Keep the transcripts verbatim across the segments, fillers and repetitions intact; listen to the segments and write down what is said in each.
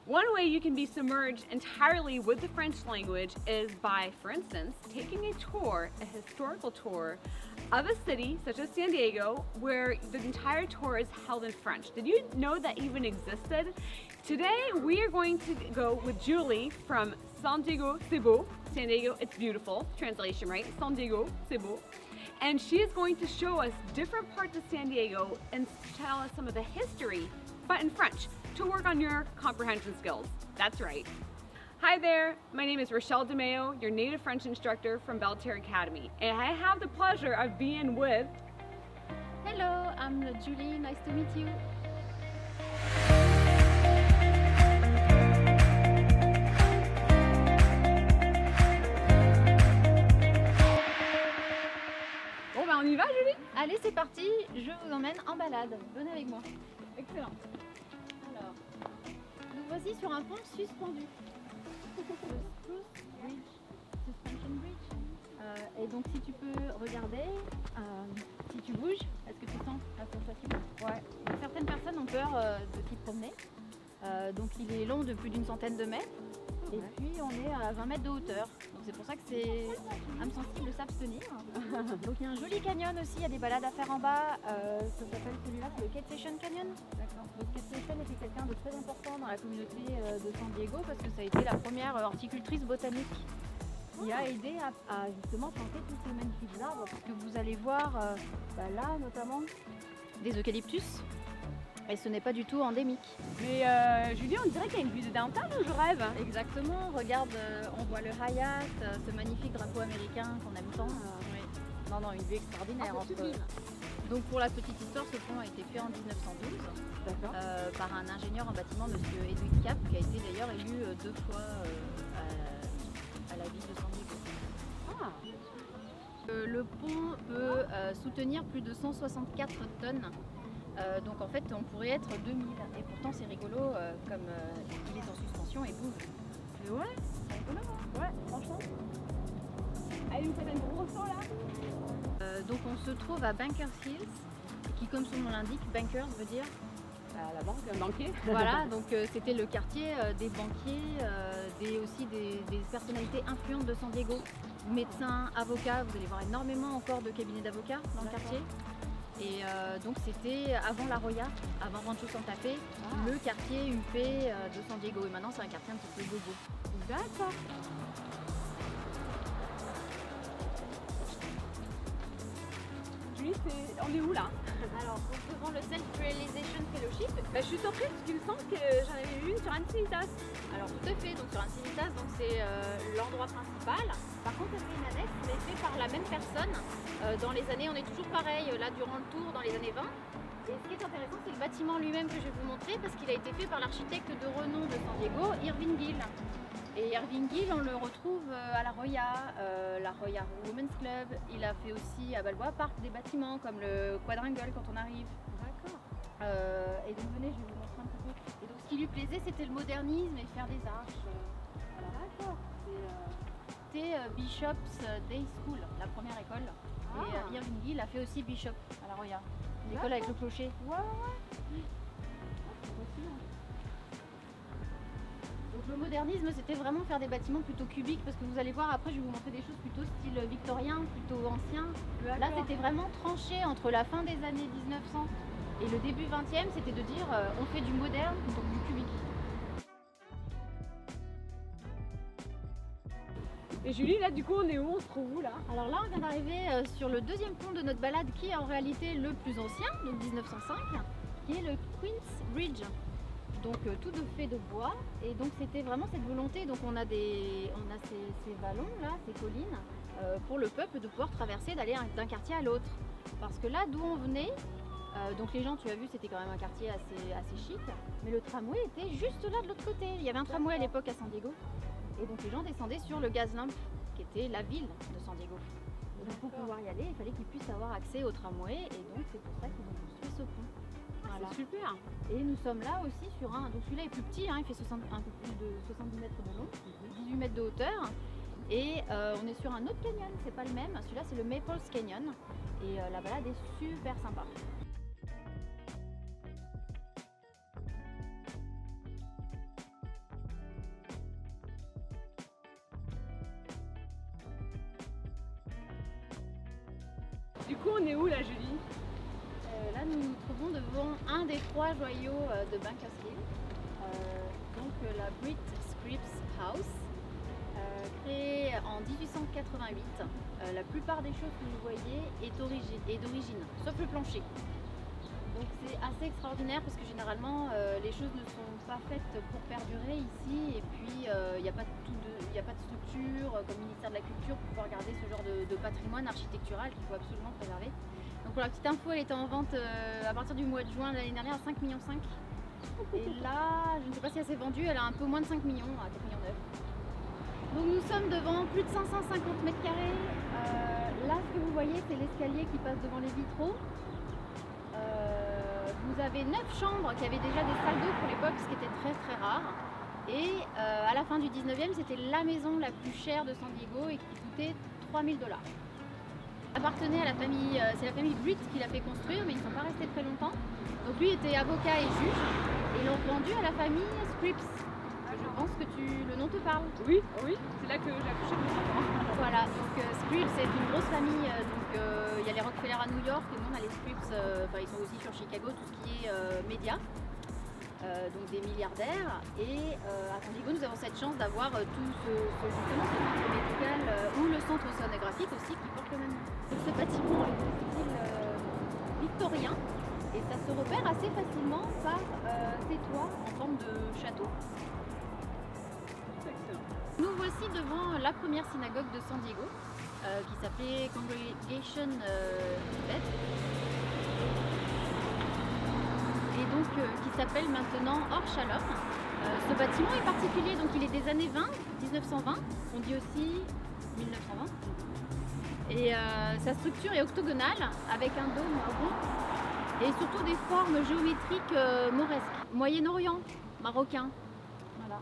One way you can be submerged entirely with the French language is by, for instance, taking a tour, a historical tour of a city such as San Diego, where the entire tour is held in French. Did you know that even existed? Today we are going to go with Julie from San Diego, c'est beau. San Diego, it's beautiful. Translation, right? San Diego, c'est beau. And she is going to show us different parts of San Diego and tell us some of the history, but in French, to work on your comprehension skills. That's right. Hi there, my name is Rochelle DeMeo, your native French instructor from Belle Terre Academy, and I have the pleasure of being with... Hello, I'm Julie, nice to meet you. Bon ben on y va Julie? Allez c'est parti, je vous emmène en balade, venez avec moi. Excellent. Alors, nous voici sur un pont suspendu. Le Spruce Bridge, Suspension Bridge. Euh, et donc si tu peux regarder, euh, si tu bouges, est-ce que tu sens la sensation? Ouais. Donc, certaines personnes ont peur euh, de s'y promener. Euh, donc il est long de plus d'une centaine de mètres. Et puis on est à vingt mètres de hauteur. Donc c'est pour ça que c'est âme sensible de s'abstenir. Donc il y a un joli canyon aussi, il y a des balades à faire en bas. Euh, ça s'appelle celui-là, c'est le Kate Station Canyon. D'accord. Donc Kate Station était quelqu'un de très important dans la communauté euh, de San Diego parce que ça a été la première horticultrice botanique qui a aidé à, à justement planter tous ces magnifiques arbres. Parce que vous allez voir euh, bah là notamment des eucalyptus. Et ce n'est pas du tout endémique. Mais euh, Julie, on dirait qu'il y a une vue de downtown où je rêve. Exactement, regarde, euh, on voit le Hyatt, euh, ce magnifique drapeau américain qu'on aime tant. Euh, oui. Non, non, une vue extraordinaire. Ah, entre... Donc pour la petite histoire, ce pont a été fait en mille neuf cent douze euh, par un ingénieur en bâtiment, monsieur Edwin Cap, qui a été d'ailleurs élu euh, deux fois euh, à, à la ville de San Diego. Ah. Euh, le pont peut euh, soutenir plus de cent soixante-quatre tonnes. Euh, donc en fait on pourrait être deux mille et pourtant c'est rigolo euh, comme euh, il est en suspension et bouge. Mais ouais, c'est rigolo hein. Ouais, franchement. Allez, vous faites un gros saut là. Euh, donc on se trouve à Bankers Hills, qui comme son nom l'indique, Bankers veut dire à la banque, un banquier. Voilà, donc euh, c'était le quartier euh, des banquiers, euh, des, aussi des, des personnalités influentes de San Diego, médecins, avocats, vous allez voir énormément encore de cabinets d'avocats dans le quartier. Et euh, donc c'était avant La Jolla, avant Rancho Santa Fe, ah. le quartier huppé euh, de San Diego. Et maintenant c'est un quartier un petit peu bobo. D'accord. Julie, on est où là? Alors, devant le Self-Realization Fellowship. Bah, je suis surprise parce qu'il me semble que j'en avais vu une sur Encinitas. Alors tout à fait, donc sur Encinitas, donc c'est euh, l'endroit principal. Par contre, il y a une annexe, mais fait par la même personne. Euh, dans les années, on est toujours pareil, là durant le tour, dans les années vingt. Et ce qui est intéressant, c'est le bâtiment lui-même que je vais vous montrer, parce qu'il a été fait par l'architecte de renom de San Diego, Irving Gill. Et Irving Gill, on le retrouve à La Jolla, euh, La Jolla Women's Club. Il a fait aussi à Balboa Park des bâtiments comme le Quadrangle quand on arrive. D'accord. Euh, et donc venez, je vais vous montrer un petit peu. Et donc ce qui lui plaisait, c'était le modernisme et faire des arches. Euh, voilà. D'accord. C'était euh, Bishop's Day School, la première école. Ah. Et euh, Irving Gill a fait aussi Bishop à La Jolla, l'école avec le clocher. Ouais, ouais. Donc le modernisme, c'était vraiment faire des bâtiments plutôt cubiques, parce que vous allez voir, après je vais vous montrer des choses plutôt style victorien, plutôt ancien. Là c'était vraiment tranché entre la fin des années mille neuf cents et le début vingtième, c'était de dire euh, on fait du moderne, donc du cubique. Et Julie, là du coup on est où? On se trouve où là? Alors là on vient d'arriver euh, sur le deuxième pont de notre balade, qui est en réalité le plus ancien, donc mille neuf cent cinq, qui est le Queen's Bridge. Donc euh, tout de fait de bois, et donc c'était vraiment cette volonté, donc on a, des, on a ces, ces vallons là, ces collines, euh, pour le peuple de pouvoir traverser, d'aller d'un quartier à l'autre. Parce que là d'où on venait, euh, donc les gens, tu as vu, c'était quand même un quartier assez, assez chic, mais le tramway était juste là de l'autre côté. Il y avait un tramway à l'époque à San Diego, et donc les gens descendaient sur le Gaslamp, qui était la ville de San Diego. Et donc pour pouvoir y aller, il fallait qu'ils puissent avoir accès au tramway, et donc c'est pour ça qu'ils ont construit ce pont. Voilà. C'est super. Et nous sommes là aussi sur un, donc celui-là est plus petit, hein, il fait soixante, un peu plus de soixante-dix mètres de long, dix-huit mètres de hauteur. Et euh, on est sur un autre canyon, c'est pas le même, celui-là c'est le Maples Canyon. Et euh, la balade est super sympa. Du coup, on est où là, Julie? Euh, là, nous nous trouvons devant un des trois joyaux euh, de Bakersfield, euh, donc euh, la Brit Scripps House, euh, créée en mille huit cent quatre-vingt-huit. Euh, la plupart des choses que vous voyez est d'origine, est d'origine, sauf le plancher. Donc c'est assez extraordinaire parce que généralement euh, les choses ne sont pas faites pour perdurer ici, et puis il euh, n'y a, a pas de structure euh, comme ministère de la Culture pour pouvoir garder ce genre de, de patrimoine architectural qu'il faut absolument préserver. Donc pour la petite info, elle était en vente euh, à partir du mois de juin de l'année dernière à cinq virgule cinq millions. Et là, je ne sais pas si elle s'est vendue, elle a un peu moins de cinq millions, à quatre virgule neuf millions. Donc nous sommes devant plus de cinq cent cinquante mètres carrés. Euh, là, ce que vous voyez, c'est l'escalier qui passe devant les vitraux. Euh, vous avez neuf chambres qui avaient déjà des salles d'eau pour l'époque, ce qui était très très rare. Et euh, à la fin du dix-neuvième, c'était la maison la plus chère de San Diego et qui coûtait trois mille dollars. Appartenait à la famille, euh, c'est la famille Brit qui l'a fait construire, mais ils ne sont pas restés très longtemps. Donc lui était avocat et juge, et ils l'ont vendu à la famille Scripps. Je pense que tu, le nom te parle. Oui, oui, c'est là que j'ai accouché de mon enfant. Voilà, donc euh, Scripps c'est une grosse famille, euh, donc il euh, y a les Rockefeller à New York, et nous on a les Scripps, euh, ils sont aussi sur Chicago, tout ce qui est euh, médias, euh, donc des milliardaires. Et euh, à San Diego, nous avons cette chance d'avoir euh, tout ce, ce, justement ce centre médical euh, ou le centre océanographique aussi qui porte le même nom. Donc, ce bâtiment est de style euh, victorien, et ça se repère assez facilement par euh, ces toits en forme de château. Nous voici devant la première synagogue de San Diego, euh, qui s'appelait Congregation euh, Beth, et donc euh, qui s'appelle maintenant Or Shalom. Euh, ce bâtiment est particulier, donc il est des années vingt, mille neuf cent vingt, on dit aussi mille neuf cent vingt, et euh, sa structure est octogonale avec un dôme rond et surtout des formes géométriques euh, mauresques, Moyen-Orient, marocain. Voilà.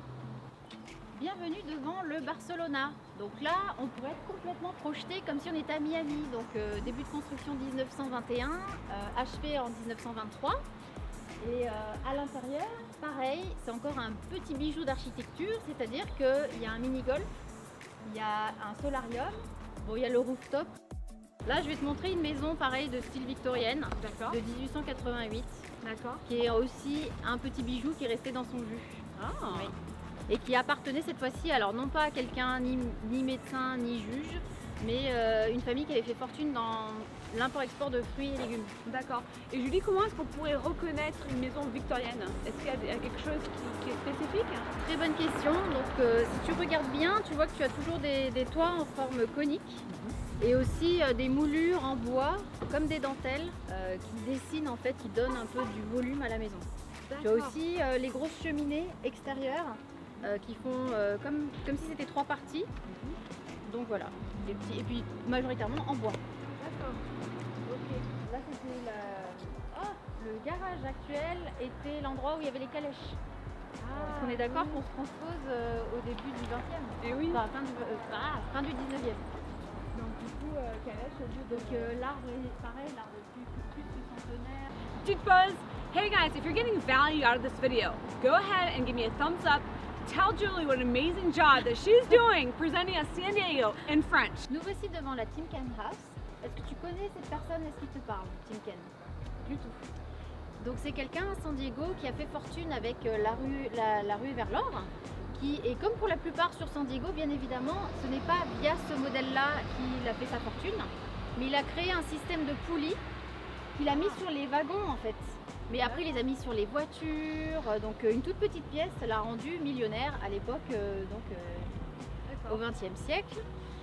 Bienvenue devant le Barcelona. Donc là, on pourrait être complètement projeté comme si on était à Miami. Donc euh, début de construction mille neuf cent vingt et un, euh, achevé en mille neuf cent vingt-trois. Et euh, à l'intérieur, pareil, c'est encore un petit bijou d'architecture, c'est-à-dire qu'il y a un mini-golf, il y a un solarium, bon, il y a le rooftop. Là, je vais te montrer une maison pareil de style victorienne, de mille huit cent quatre-vingt-huit, qui est aussi un petit bijou qui est resté dans son jus. Ah. Oui. Et qui appartenait cette fois-ci, alors non pas à quelqu'un ni, ni médecin ni juge, mais euh, une famille qui avait fait fortune dans l'import-export de fruits et légumes. D'accord. Et Julie, comment est-ce qu'on pourrait reconnaître une maison victorienne? Est-ce qu'il y a quelque chose qui, qui est spécifique? Très bonne question. Donc euh, si tu regardes bien, tu vois que tu as toujours des, des toits en forme conique, mm-hmm. et aussi euh, des moulures en bois, comme des dentelles, euh, qui dessinent en fait, qui donnent un peu du volume à la maison. Tu as aussi euh, les grosses cheminées extérieures, Euh, qui font euh, comme, comme si c'était trois parties. Mm-hmm. Donc voilà, et puis, et puis majoritairement en bois. D'accord. Ok. Là c'était la... oh, le garage actuel était l'endroit où il y avait les calèches. Ah, parce qu'on est d'accord, oui, qu'on se transpose euh, au début du vingtième. Et oui. Enfin, fin, du, euh, ah, fin du dix-neuvième. Donc du coup, euh, calèche au lieu de... Donc euh, l'arbre est pareil, l'arbre est plus, plus, plus centenaire. Petite pause. Hey guys, if you're getting value out of this video, go ahead and give me a thumbs up. Tell Julie what an amazing job that she's doing presenting us San Diego in French. Nous voici devant la Timken House. Est-ce que tu connais cette personne? Est-ce qu'il te parle, Timken? Du tout. Donc c'est quelqu'un à San Diego qui a fait fortune avec la rue, la, la rue vers l'or. Qui, et comme pour la plupart sur San Diego, bien évidemment, ce n'est pas via ce modèle-là qu'il a fait sa fortune, mais il a créé un système de poulies qu'il a mis sur les wagons en fait. Mais après il les a mis sur les voitures, donc une toute petite pièce l'a rendu millionnaire à l'époque, euh, donc euh, au vingtième siècle.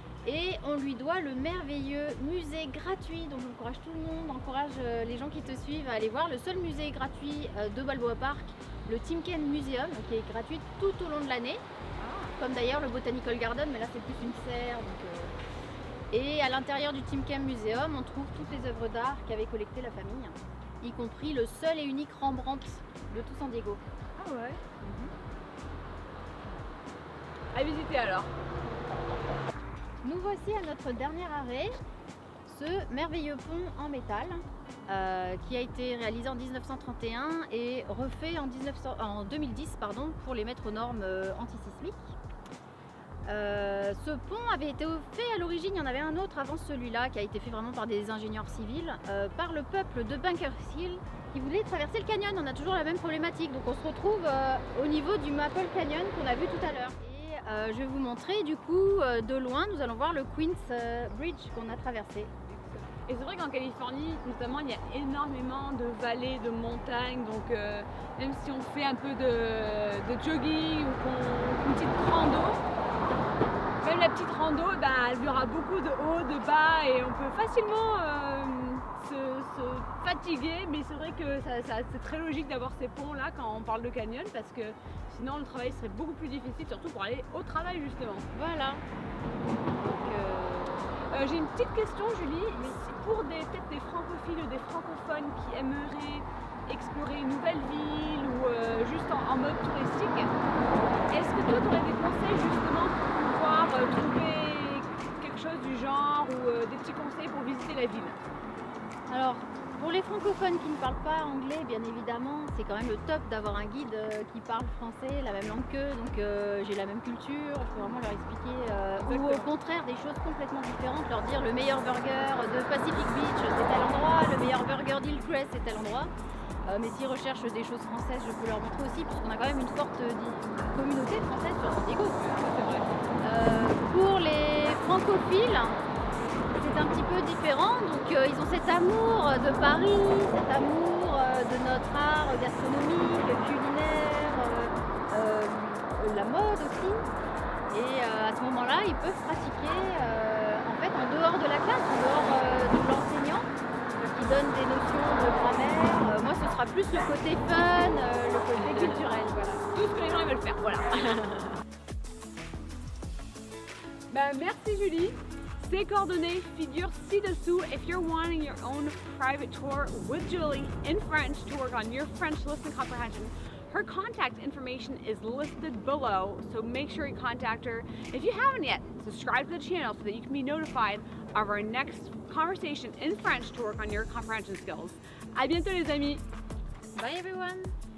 Et on lui doit le merveilleux musée gratuit, donc j'encourage tout le monde, encourage euh, les gens qui te suivent à aller voir le seul musée gratuit euh, de Balboa Park, le Timken Museum, qui est gratuit tout au long de l'année, ah. Comme d'ailleurs le Botanical Garden, mais là c'est plus une serre. Donc, euh... Et à l'intérieur du Timken Museum, on trouve toutes les œuvres d'art qu'avait collectées la famille, y compris le seul et unique Rembrandt de tout San Diego. Ah ouais. Mm-hmm. À visiter alors. Nous voici à notre dernier arrêt, ce merveilleux pont en métal euh, qui a été réalisé en mille neuf cent trente et un et refait en, dix-neuf cents, en deux mille dix pardon, pour les mettre aux normes euh, antisismiques. Euh, ce pont avait été fait à l'origine, il y en avait un autre avant celui-là qui a été fait vraiment par des ingénieurs civils, euh, par le peuple de Bunkers Hill qui voulait traverser le canyon. On a toujours la même problématique, donc on se retrouve euh, au niveau du Maple Canyon qu'on a vu tout à l'heure. Et euh, je vais vous montrer du coup euh, de loin, nous allons voir le Queens euh, Bridge qu'on a traversé. Et c'est vrai qu'en Californie, notamment, il y a énormément de vallées, de montagnes, donc euh, même si on fait un peu de, de jogging ou qu'on une petite rando, même la petite rando, ben, il y aura beaucoup de hauts, de bas et on peut facilement euh, se, se fatiguer, mais c'est vrai que ça, ça, c'est très logique d'avoir ces ponts là quand on parle de canyon parce que sinon le travail serait beaucoup plus difficile, surtout pour aller au travail justement. Voilà. Donc, euh... Euh, j'ai une petite question, Julie. Pour des, peut-être des francophiles ou des francophones qui aimeraient explorer une nouvelle ville ou euh, juste en, en mode touristique, est-ce que toi tu aurais des conseils justement pour pouvoir euh, trouver quelque chose du genre ou euh, des petits conseils pour visiter la ville? Alors, pour les francophones qui ne parlent pas anglais, bien évidemment, c'est quand même le top d'avoir un guide euh, qui parle français, la même langue qu'eux, donc euh, j'ai la même culture, je peux vraiment leur expliquer, euh, ou au contraire des choses complètement différentes, leur dire le meilleur burger de Pacific Beach c'est tel endroit, le meilleur burger d'Hillcrest c'est tel endroit. Euh, mais s'ils recherchent des choses françaises, je peux leur montrer aussi, puisqu'on a quand même une forte euh, communauté française sur San Diego. Euh, pour les francophiles, c'est un petit peu différent, donc euh, ils ont cet amour de Paris, cet amour euh, de notre art gastronomique, culinaire, euh, euh, la mode aussi. Et euh, à ce moment-là, ils peuvent pratiquer euh, en fait en dehors de la classe, en dehors euh, de l'enseignant, qui donne des notions de grammaire. Euh, moi, ce sera plus le côté fun, euh, le côté culturel, voilà. Tout ce que les gens veulent faire, voilà. Ben, merci Julie. Ces coordonnées figurent ci-dessous if you're wanting your own private tour with Julie in French to work on your French listening comprehension. Her contact information is listed below, so make sure you contact her. If you haven't yet, subscribe to the channel so that you can be notified of our next conversation in French to work on your comprehension skills. À bientôt les amis. Bye everyone.